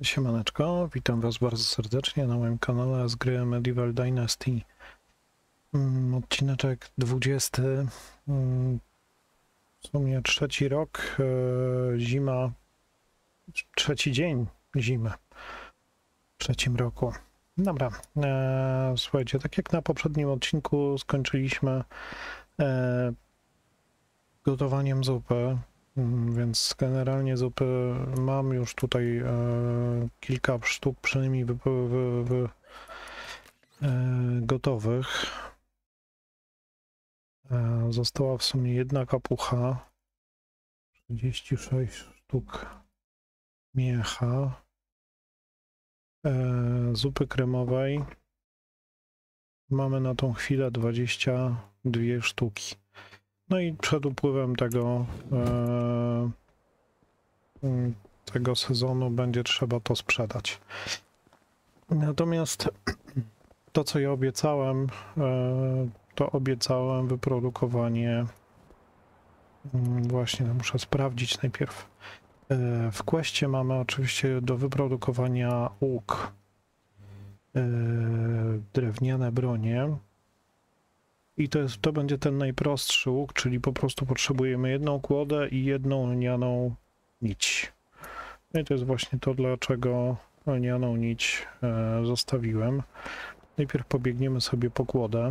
Siemaneczko, witam was bardzo serdecznie na moim kanale z gry Medieval Dynasty. Odcineczek 20, w sumie trzeci rok, zima, trzeci dzień zimy w trzecim roku. Dobra, słuchajcie, tak jak na poprzednim odcinku skończyliśmy gotowaniem zupy. Więc generalnie zupy mam już tutaj kilka sztuk przynajmniej gotowych. Została w sumie jedna kapucha, 36 sztuk miecha, zupy kremowej. Mamy na tą chwilę 22 sztuki. No i przed upływem tego sezonu będzie trzeba to sprzedać. Natomiast to, co ja obiecałem, to obiecałem wyprodukowanie. Właśnie muszę sprawdzić najpierw. W questie mamy oczywiście do wyprodukowania łuk, drewniane bronie. I to będzie ten najprostszy łuk, czyli po prostu potrzebujemy jedną kłodę i jedną lnianą nić. No i to jest właśnie to, dlaczego lnianą nić zostawiłem. Najpierw pobiegniemy sobie po kłodę.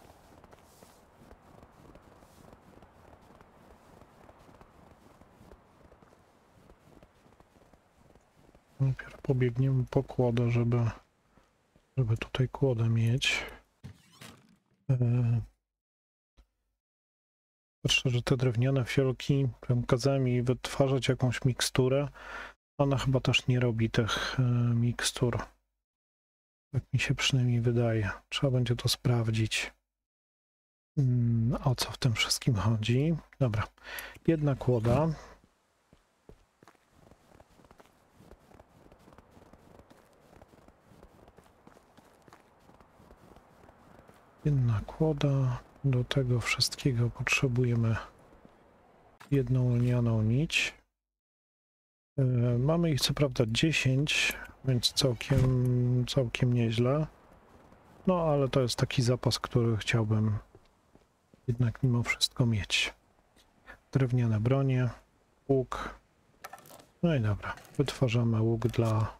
Najpierw pobiegniemy po kłodę, żeby tutaj kłodę mieć. Patrzę, że te drewniane fiolki, kazałem jej wytwarzać jakąś miksturę. Ona chyba też nie robi tych mikstur. Tak mi się przynajmniej wydaje. Trzeba będzie to sprawdzić. O co w tym wszystkim chodzi? Dobra. Jedna kłoda. Jedna kłoda. Do tego wszystkiego potrzebujemy jedną lnianą nić. Mamy ich co prawda 10, więc całkiem nieźle. No ale to jest taki zapas, który chciałbym jednak mimo wszystko mieć. Drewniane bronie, łuk. No i dobra, wytwarzamy łuk dla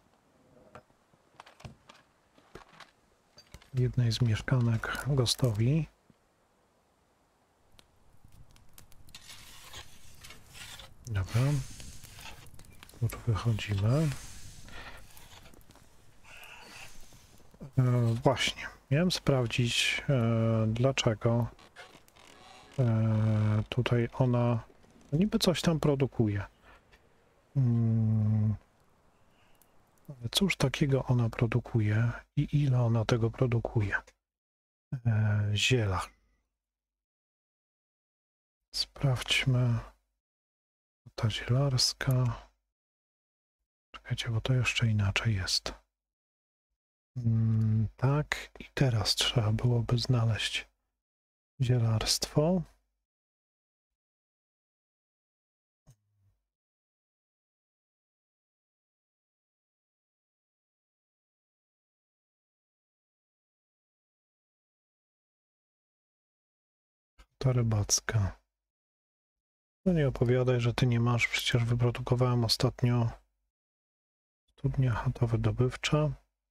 jednej z mieszkanek gostowi. Dobra, już wychodzimy. Właśnie, miałem sprawdzić, dlaczego tutaj ona niby coś tam produkuje. Ale cóż takiego ona produkuje i ile ona tego produkuje? Ziela. Sprawdźmy. Ta zielarska. Czekajcie, bo to jeszcze inaczej jest. Tak, i teraz trzeba byłoby znaleźć zielarstwo. Ta rybacka. No nie opowiadaj, że ty nie masz, przecież wyprodukowałem ostatnio studnia chata wydobywcza.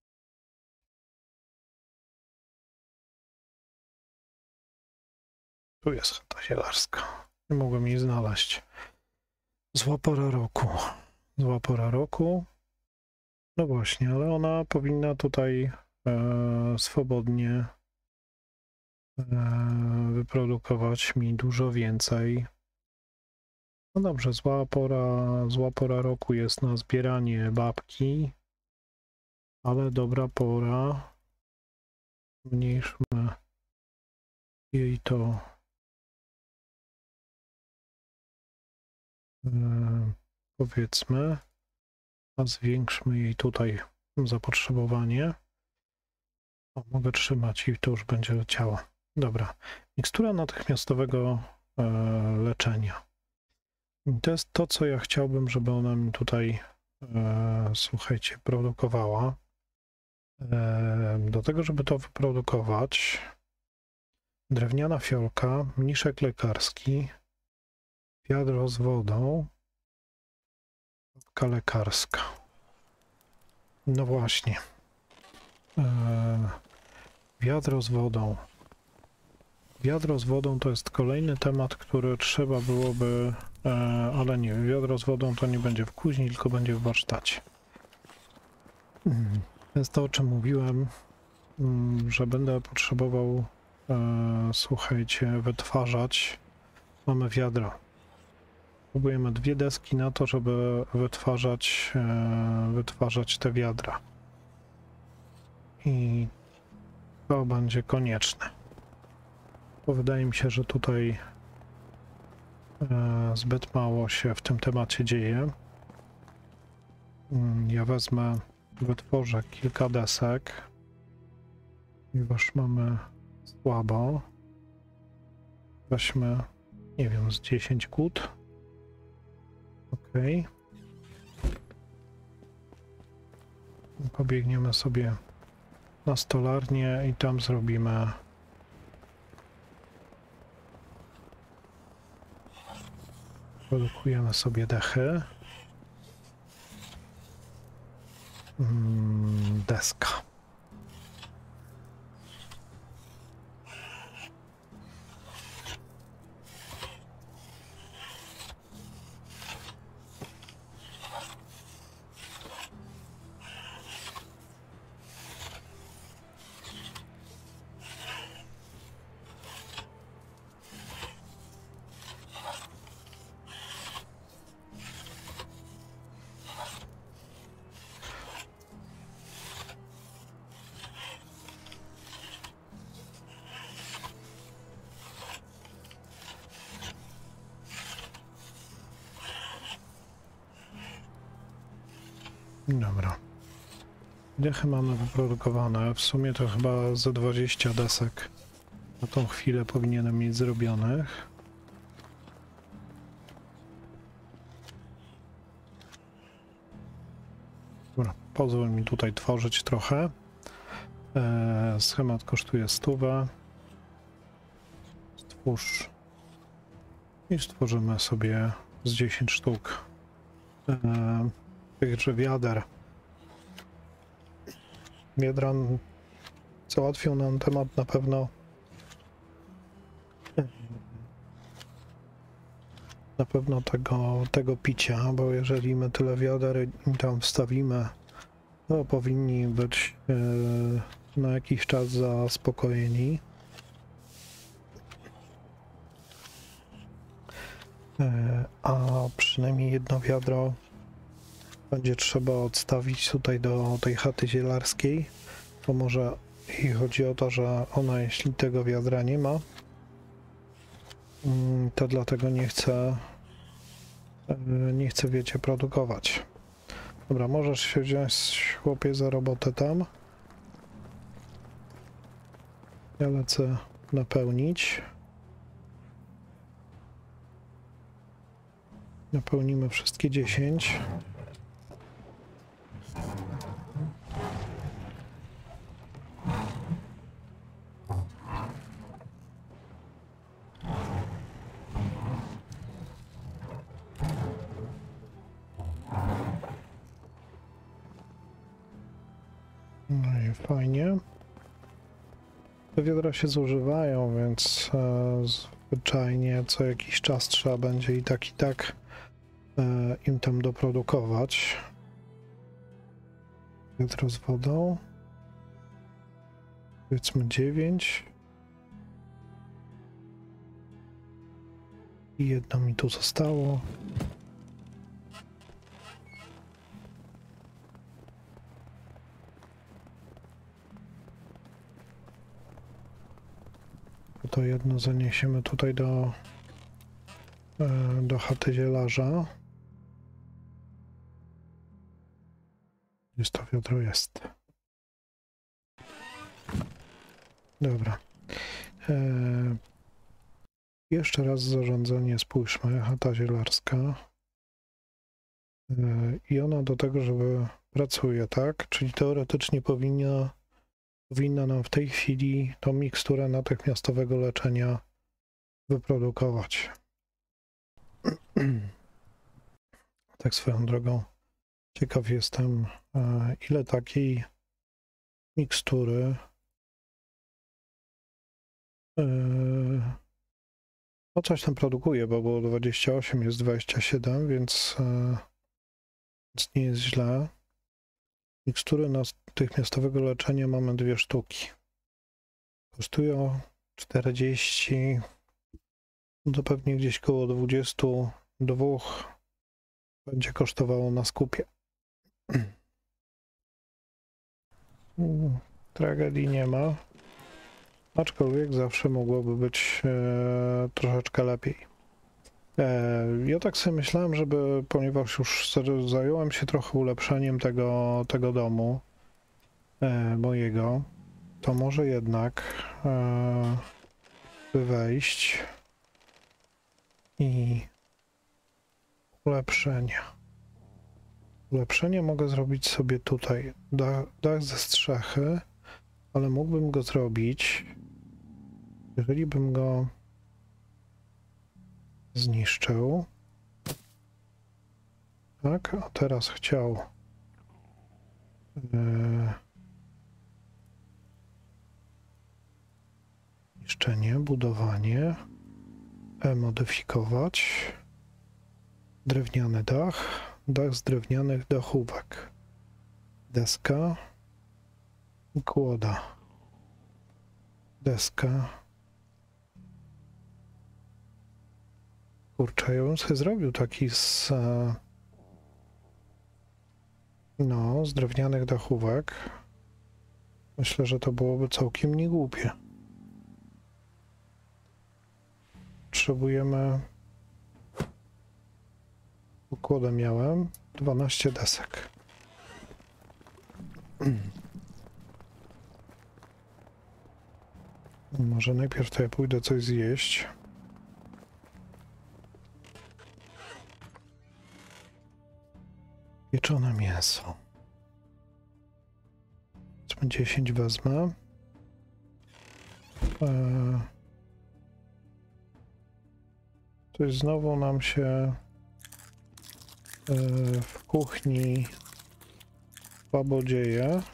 Tu jest chata zielarska. Nie mogłem jej znaleźć. Zła pora roku. Zła pora roku. No właśnie, ale ona powinna tutaj swobodnie wyprodukować mi dużo więcej. No dobrze, zła pora roku jest na zbieranie babki, ale dobra pora. Zmniejszmy jej to powiedzmy, a zwiększmy jej tutaj zapotrzebowanie. O, mogę trzymać i to już będzie leciało. Dobra, mikstura natychmiastowego leczenia. I to jest to, co ja chciałbym, żeby ona mi tutaj słuchajcie, produkowała. Do tego, żeby to wyprodukować, drewniana fiolka, mniszek lekarski, wiadro z wodą, lekarska. No właśnie. Wiadro z wodą. Wiadro z wodą to jest kolejny temat, który trzeba byłoby, ale nie, wiadro z wodą to nie będzie w kuźni, tylko będzie w warsztacie. To jest to, o czym mówiłem, że będę potrzebował, słuchajcie, wytwarzać. Mamy wiadro. Próbujemy 2 deski na to, żeby wytwarzać te wiadra. I to będzie konieczne. Bo wydaje mi się, że tutaj zbyt mało się w tym temacie dzieje. Ja wytworzę kilka desek, ponieważ mamy słabo. Weźmy, nie wiem, z 10 kłód. Ok. Pobiegniemy sobie na stolarnię i tam zrobimy produkujemy sobie dechy. Deska. Dobra. Dechy mamy wyprodukowane. W sumie to chyba ze 20 desek na tą chwilę powinienem mieć zrobionych. Dobra, pozwól mi tutaj tworzyć trochę. Schemat kosztuje 100. Stwórz. I stworzymy sobie z 10 sztuk tychże wiader. Wiadra załatwią nam temat na pewno tego picia, bo jeżeli my tyle wiader im tam wstawimy, to powinni być na jakiś czas zaspokojeni. A przynajmniej jedno wiadro będzie trzeba odstawić tutaj do tej chaty zielarskiej, to może i chodzi o to, że ona, jeśli tego wiadra nie ma, to dlatego nie chce, wiecie, produkować. Dobra, możesz się wziąć, chłopie, za robotę tam. Ja lecę napełnić. Napełnimy wszystkie 10. No i fajnie. Te wiadra się zużywają, więc zwyczajnie co jakiś czas trzeba będzie i tak im tam doprodukować. Wiadro z wodą. Powiedzmy 9. I jedno mi tu zostało. To jedno zaniesiemy tutaj do chaty zielarza. Gdzież to wiadro jest? Dobra. Jeszcze raz zarządzanie, spójrzmy. Chata zielarska. I ona do tego, żeby pracuje, tak? Czyli teoretycznie powinna nam w tej chwili tą miksturę natychmiastowego leczenia wyprodukować. Tak swoją drogą, ciekaw jestem, ile takiej mikstury no coś tam produkuje, bo było 28, jest 27, więc nie jest źle. Mikstury natychmiastowego leczenia mamy 2 sztuki. Kosztują 40, no to pewnie gdzieś koło 22 będzie kosztowało na skupie. Tragedii nie ma, aczkolwiek zawsze mogłoby być troszeczkę lepiej. Ja tak sobie myślałem, żeby, ponieważ już zająłem się trochę ulepszeniem tego domu mojego, to może jednak wejść i ulepszenie. Ulepszenie mogę zrobić sobie tutaj. Dach ze strzechy, ale mógłbym go zrobić, jeżeli bym go zniszczył. Tak, a teraz chciał niszczenie, budowanie, modyfikować, drewniany dach z drewnianych dachówek, deska, kłoda, deska. Kurczę, ja bym sobie zrobił taki z drewnianych dachówek. Myślę, że to byłoby całkiem niegłupie. Potrzebujemy... Układę miałem 12 desek. Może najpierw to ja pójdę coś zjeść. Pieczone mięso. 10 wezmę. Coś znowu nam się w kuchni słabo dzieje.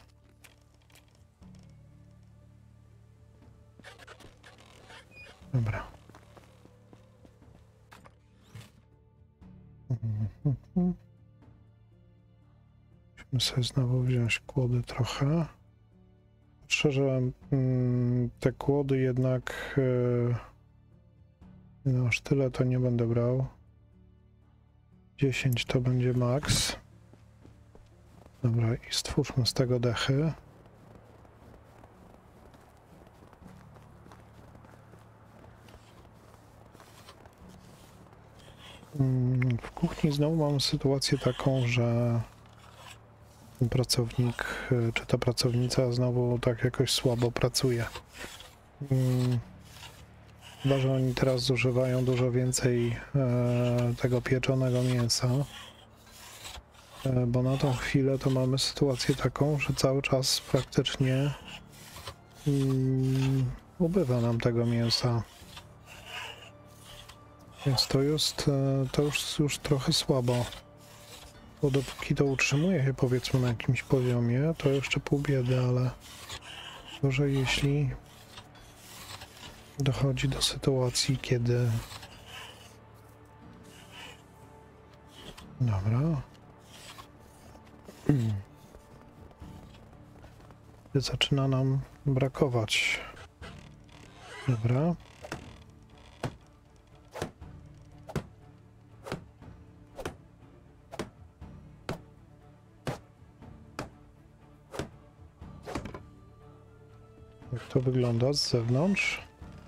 Dobra. Musimy sobie znowu wziąć kłody trochę. Szczerze, te kłody jednak no aż tyle to nie będę brał. 10 to będzie max. Dobra, i stwórzmy z tego dechy. W kuchni znowu mam sytuację taką, że ten pracownik, czy ta pracownica znowu tak jakoś słabo pracuje. Chyba że oni teraz zużywają dużo więcej tego pieczonego mięsa. Bo na tą chwilę to mamy sytuację taką, że cały czas praktycznie ubywa nam tego mięsa. Więc to już trochę słabo. Bo dopóki to utrzymuje się powiedzmy na jakimś poziomie, to jeszcze pół biedy, ale gorzej jeśli dochodzi do sytuacji, kiedy... Dobra. Zaczyna nam brakować. Dobra. Jak to wygląda z zewnątrz?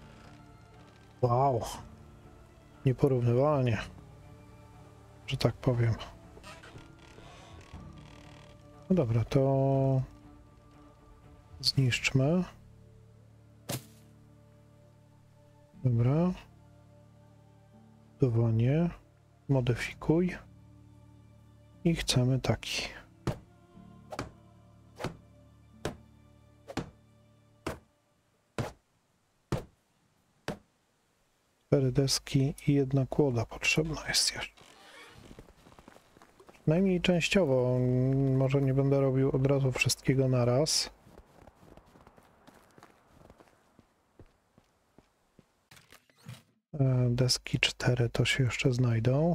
Wow. Nieporównywalnie, że tak powiem. No dobra, to zniszczmy. Dobra. Budowanie. Modyfikuj. I chcemy taki. Cztery deski i jedna kłoda potrzebna jest jeszcze. Najmniej częściowo, może nie będę robił od razu wszystkiego na raz. Deski 4 to się jeszcze znajdą.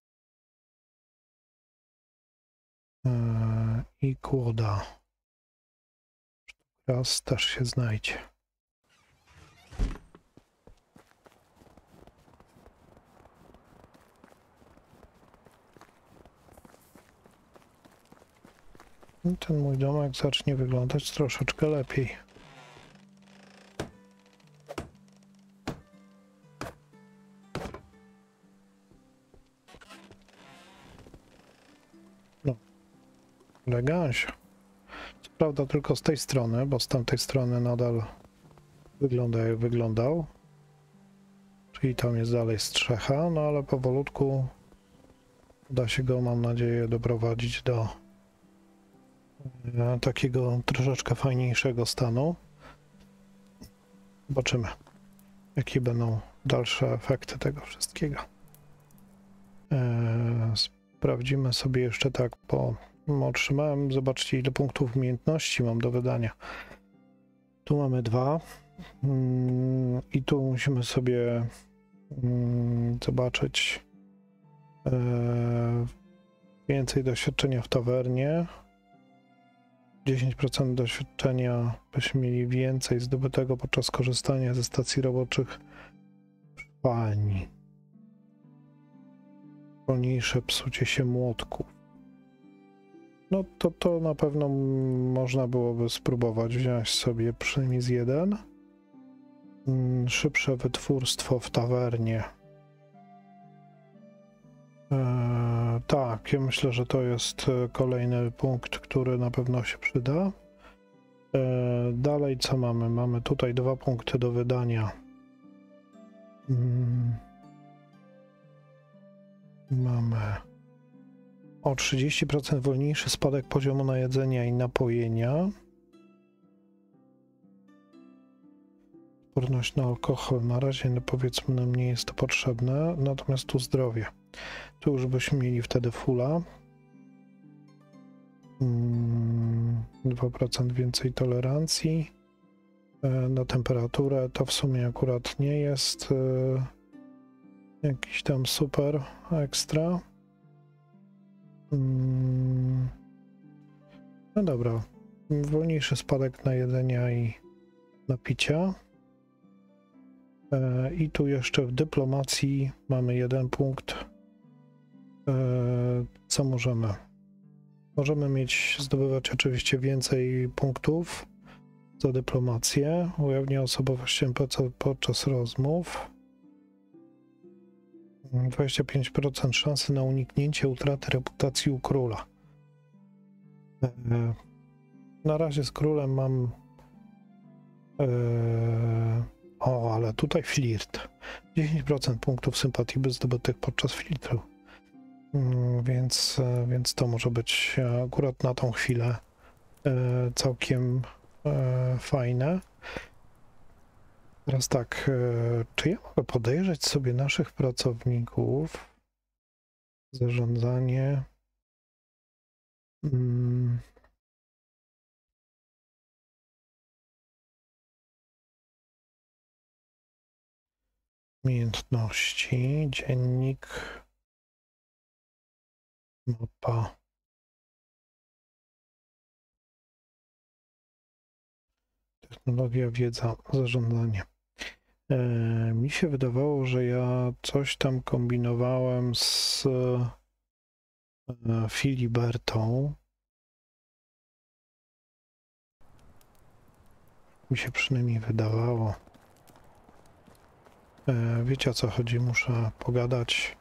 I kłoda. Raz też się znajdzie. I ten mój domek zacznie wyglądać troszeczkę lepiej. No, elegancja. Co prawda tylko z tej strony, bo z tamtej strony nadal wygląda jak wyglądał. Czyli tam jest dalej strzecha, no ale powolutku uda się go, mam nadzieję, doprowadzić do takiego troszeczkę fajniejszego stanu. Zobaczymy, jakie będą dalsze efekty tego wszystkiego. Sprawdzimy sobie jeszcze tak, bo otrzymałem, zobaczcie, ile punktów umiejętności mam do wydania. Tu mamy 2 i tu musimy sobie zobaczyć więcej doświadczenia w tawernie. 10% doświadczenia byśmy mieli więcej zdobytego podczas korzystania ze stacji roboczych palni. Wolniejsze psucie się młotków. No to na pewno można byłoby spróbować wziąć sobie przynajmniej z jeden. Szybsze wytwórstwo w tawernie. Tak, ja myślę, że to jest kolejny punkt, który na pewno się przyda. Dalej co mamy? Mamy tutaj 2 punkty do wydania. Mamy o 30% wolniejszy spadek poziomu najedzenia i napojenia. Odporność na alkohol. Na razie, no powiedzmy, nam nie jest to potrzebne, natomiast tu zdrowie. Tu już byśmy mieli wtedy fulla. 2% więcej tolerancji. Na temperaturę to w sumie akurat nie jest jakiś tam super ekstra. No dobra. Wolniejszy spadek na jedzenia i napicia. I tu jeszcze w dyplomacji mamy 1 punkt. Co możemy? Możemy zdobywać oczywiście więcej punktów za dyplomację. Ujawnia osobowość NPC podczas rozmów. 25% szansy na uniknięcie utraty reputacji u króla. Na razie z królem mam... ale tutaj flirt. 10% punktów sympatii by zdobytych podczas filtru. Więc to może być akurat na tą chwilę całkiem fajne. Teraz tak, czy ja mogę podejrzeć sobie naszych pracowników? Zarządzanie. Umiejętności, dziennik, mapa. Technologia, wiedza, zarządzanie. Mi się wydawało, że ja coś tam kombinowałem z Filibertą. Mi się przynajmniej wydawało. Wiecie, o co chodzi? Muszę pogadać.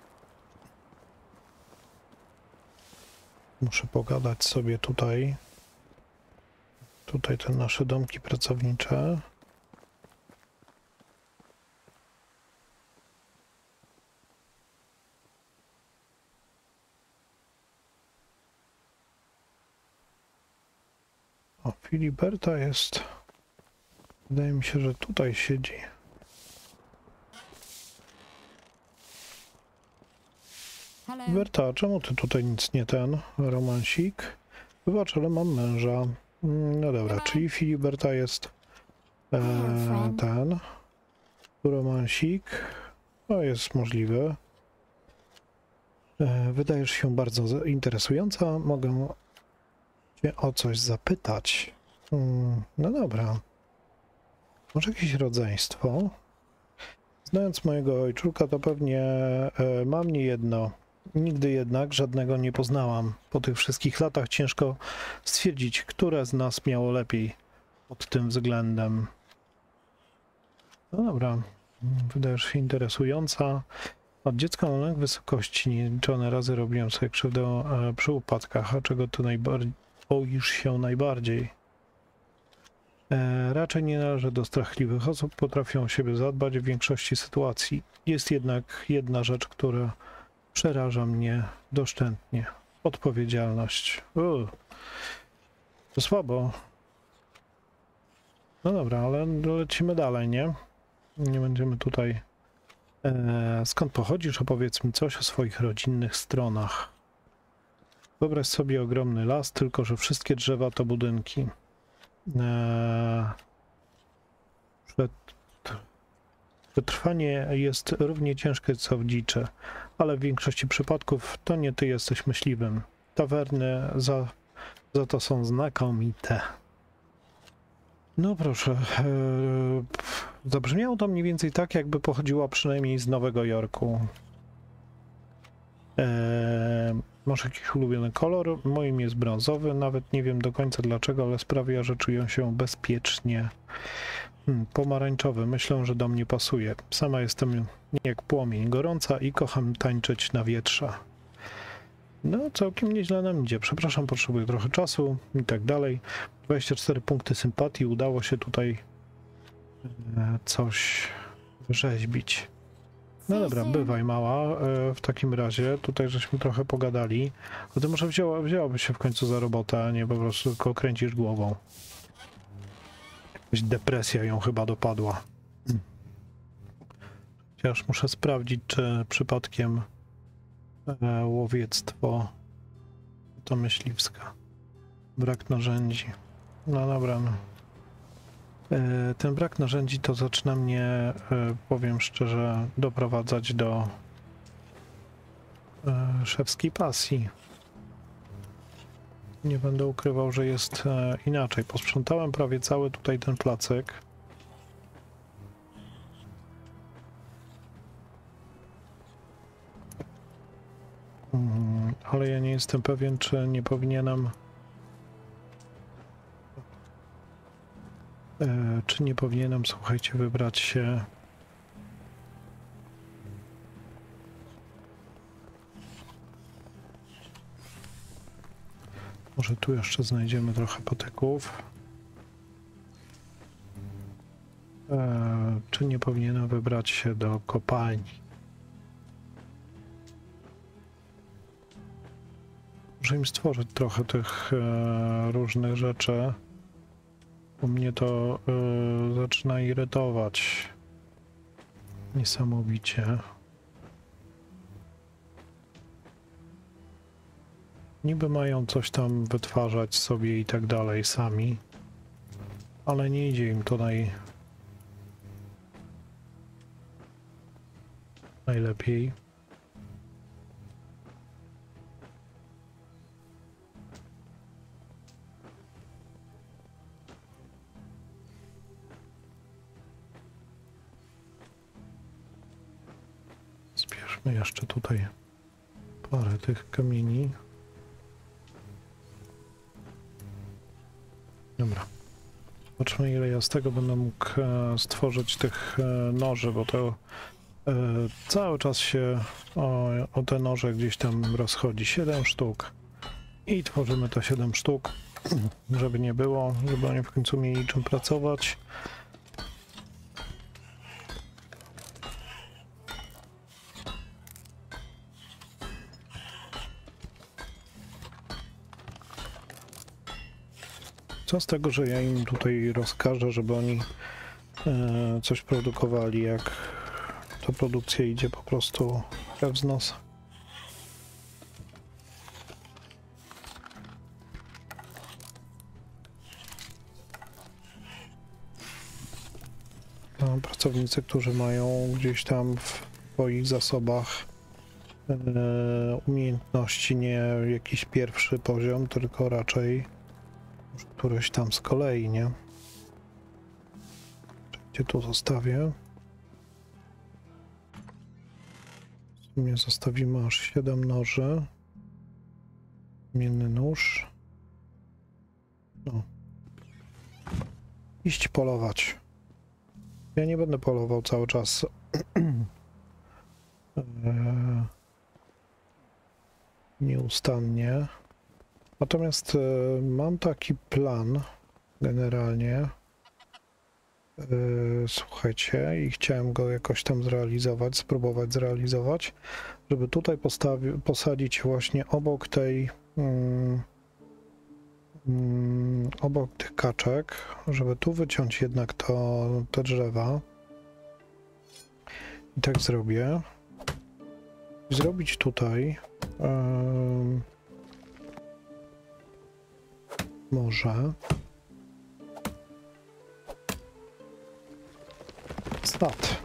Muszę pogadać sobie tutaj. Tutaj te nasze domki pracownicze. Filiberta jest... Wydaje mi się, że tutaj siedzi. Berta, czemu ty tutaj nic nie ten, romansik? Wybacz, ale mam męża. No dobra, czyli Filiberta jest ten, romansik. No jest możliwe. Wydajesz się bardzo interesująca. Mogę cię o coś zapytać. No dobra. Może jakieś rodzeństwo? Znając mojego ojczulka, to pewnie mam nie jedno. Nigdy jednak żadnego nie poznałam. Po tych wszystkich latach ciężko stwierdzić, które z nas miało lepiej pod tym względem. No dobra, wydajesz się interesująca. Od dziecka mam lęk wysokości. Nieliczone razy robiłem sobie krzywdę przy upadkach, a czego ty boisz się najbardziej? Raczej nie należę do strachliwych osób, potrafią o siebie zadbać w większości sytuacji. Jest jednak jedna rzecz, która przeraża mnie doszczętnie. Odpowiedzialność. To słabo. No dobra, ale lecimy dalej, nie? Nie będziemy tutaj... skąd pochodzisz? Opowiedz mi coś o swoich rodzinnych stronach. Wyobraź sobie ogromny las, tylko że wszystkie drzewa to budynki. Przetrwanie jest równie ciężkie co w dziczy, ale w większości przypadków to nie ty jesteś myśliwym. Tawerny za to są znakomite. No proszę, zabrzmiało to mniej więcej tak, jakby pochodziła przynajmniej z Nowego Jorku. Masz jakiś ulubiony kolor? Moim jest brązowy, nawet nie wiem do końca dlaczego, ale sprawia, że czuję się bezpiecznie. Pomarańczowy, myślę, że do mnie pasuje. Sama jestem jak płomień, gorąca i kocham tańczyć na wietrze. No, całkiem nieźle nam idzie. Przepraszam, potrzebuję trochę czasu i tak dalej. 24 punkty sympatii, udało się tutaj coś rzeźbić. No dobra, bywaj mała, w takim razie tutaj żeśmy trochę pogadali. A ty może wzięłabyś się w końcu za robotę, a nie po prostu tylko kręcisz głową. Jakaś depresja ją chyba dopadła. Chociaż muszę sprawdzić, czy przypadkiem łowiectwo to myśliwska. Brak narzędzi. No dobra, no. Ten brak narzędzi to zaczyna mnie, powiem szczerze, doprowadzać do szewskiej pasji. Nie będę ukrywał, że jest inaczej. Posprzątałem prawie cały tutaj ten placek. Ale ja nie jestem pewien, czy nie powinienem... Czy nie powinienem, słuchajcie, wybrać się... Może tu jeszcze znajdziemy trochę patyków. Czy nie powinienem wybrać się do kopalni? Muszę im stworzyć trochę tych różnych rzeczy. Bo mnie to zaczyna irytować niesamowicie. Niby mają coś tam wytwarzać sobie i tak dalej sami, ale nie idzie im to najlepiej. Zbierzmy jeszcze tutaj parę tych kamieni. Dobra. Zobaczmy, ile ja z tego będę mógł stworzyć tych noży, bo to cały czas się o te noże gdzieś tam rozchodzi. 7 sztuk. I tworzymy te 7 sztuk, żeby nie było, żeby oni w końcu mieli czym pracować. Co z tego, że ja im tutaj rozkażę, żeby oni coś produkowali, jak to produkcja idzie po prostu we wznos. Pracownicy, którzy mają gdzieś tam w swoich zasobach umiejętności nie jakiś pierwszy poziom, tylko raczej któryś tam z kolei, nie? Gdzie tu zostawię? W sumie zostawimy aż 7 noży. Mienny nóż. No. Iść polować. Ja nie będę polował cały czas. Nieustannie. Natomiast mam taki plan generalnie. Słuchajcie, i chciałem go jakoś tam zrealizować, spróbować zrealizować, żeby tutaj posadzić właśnie obok tej obok tych kaczek, żeby tu wyciąć jednak te drzewa. I tak zrobię. I zrobić tutaj może stat.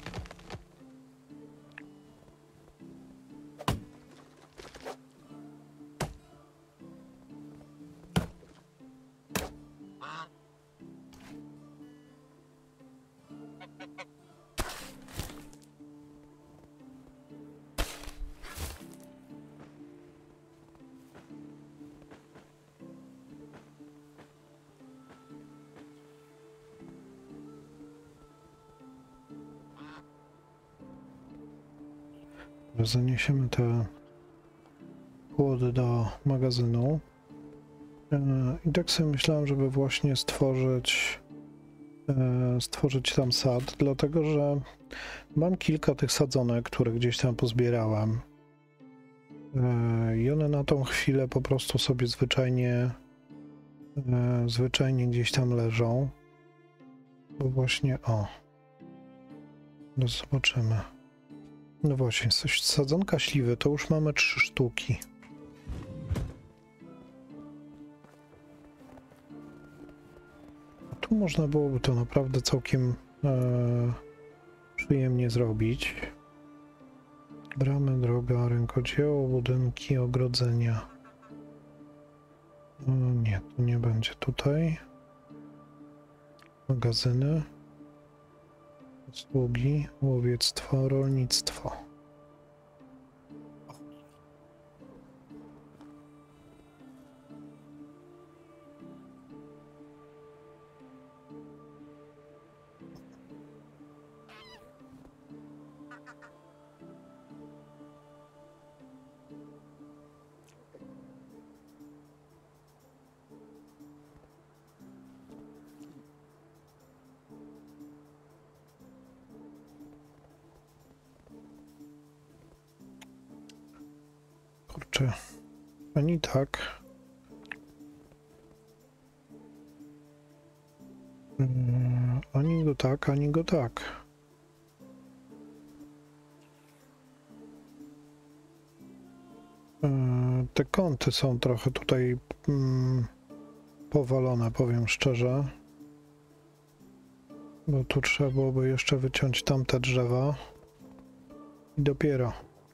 Zaniesiemy te płody do magazynu. I tak sobie myślałem, żeby właśnie stworzyć tam sad, dlatego że mam kilka tych sadzonek, które gdzieś tam pozbierałem. I one na tą chwilę po prostu sobie zwyczajnie gdzieś tam leżą. Bo właśnie, no zobaczymy. No właśnie, sadzonka śliwy, to już mamy 3 sztuki. Tu można byłoby to naprawdę całkiem przyjemnie zrobić. Bramy, droga, rękodzieło, budynki, ogrodzenia. Nie, to nie będzie tutaj. Magazyny. Usługi, łowiectwo, rolnictwo. Kurczę, ani tak. Ani go tak, ani go tak. Te kąty są trochę tutaj powalone, powiem szczerze. Bo tu trzeba byłoby jeszcze wyciąć tamte drzewa. I dopiero.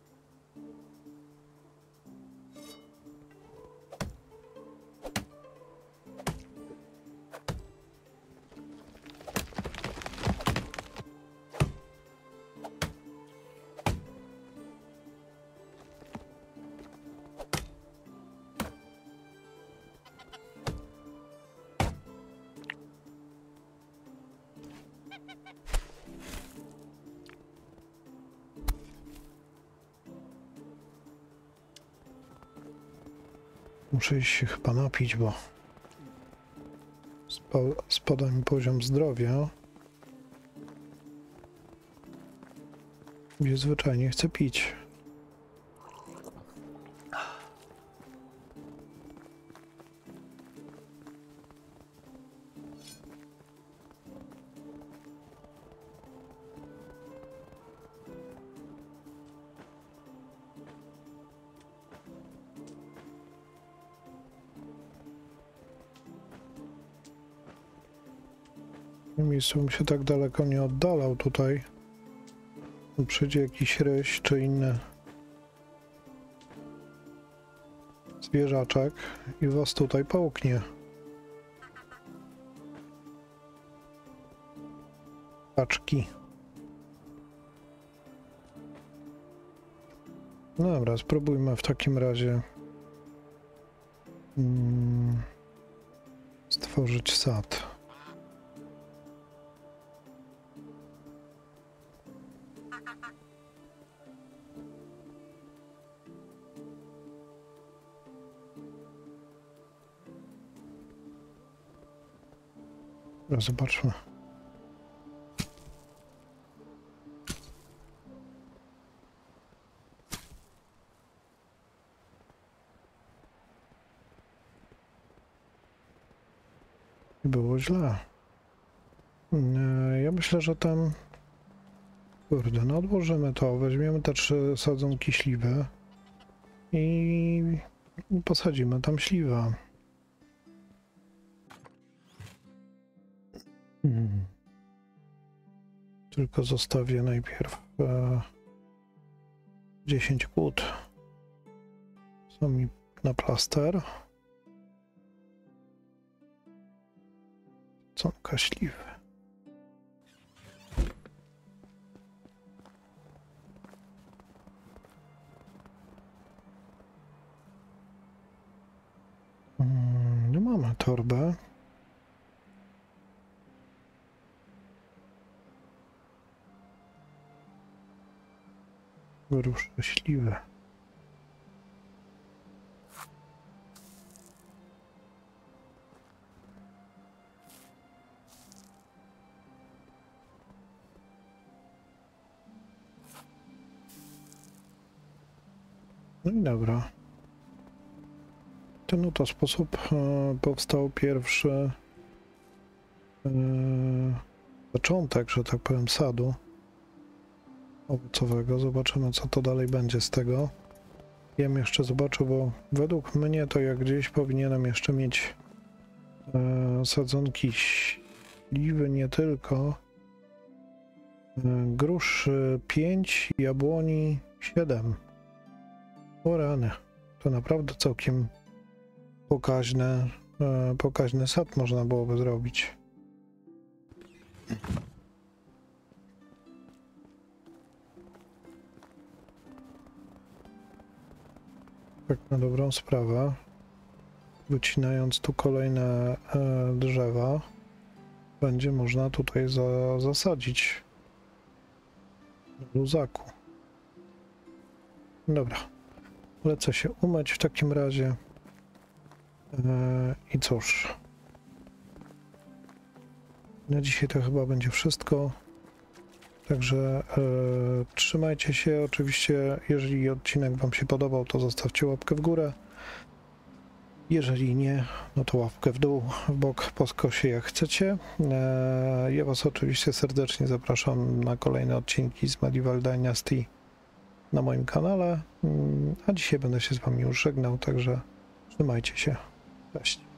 Muszę się chyba napić, bo spada mi poziom zdrowia. Gdzie zwyczajnie chcę pić. W tym miejscu bym się tak daleko nie oddalał tutaj. Przyjdzie jakiś ryś czy inny zwierzaczek i was tutaj połknie. Paczki. Dobra, spróbujmy w takim razie stworzyć sad. Zobaczmy. Nie było źle. Ja myślę, że tam... Kurde, no odłożymy to. Weźmiemy te 3 sadzonki śliwy i posadzimy tam śliwę. Tylko zostawię najpierw 10 kłód. Są mi na plaster. Sadzonka śliwy. No mamy torbę. Grusze śliwe. No i dobra. W ten oto sposób powstał pierwszy początek, że tak powiem, sadu owocowego. Zobaczymy, co to dalej będzie z tego. Ja bym jeszcze zobaczył, bo według mnie to jak gdzieś powinienem jeszcze mieć sadzonki śliwy, nie tylko. Grusz 5, jabłoni 7. O rany, to naprawdę całkiem pokaźny sad można byłoby zrobić. Tak na dobrą sprawę, wycinając tu kolejne drzewa, będzie można tutaj zasadzić luzaku. Dobra, lecę się umyć w takim razie i cóż, na dzisiaj to chyba będzie wszystko. Także trzymajcie się. Oczywiście, jeżeli odcinek wam się podobał, to zostawcie łapkę w górę. Jeżeli nie, no to łapkę w dół, w bok, po skosie jak chcecie. Ja was oczywiście serdecznie zapraszam na kolejne odcinki z Medieval Dynasty na moim kanale. A dzisiaj będę się z wami już żegnał, także trzymajcie się. Cześć.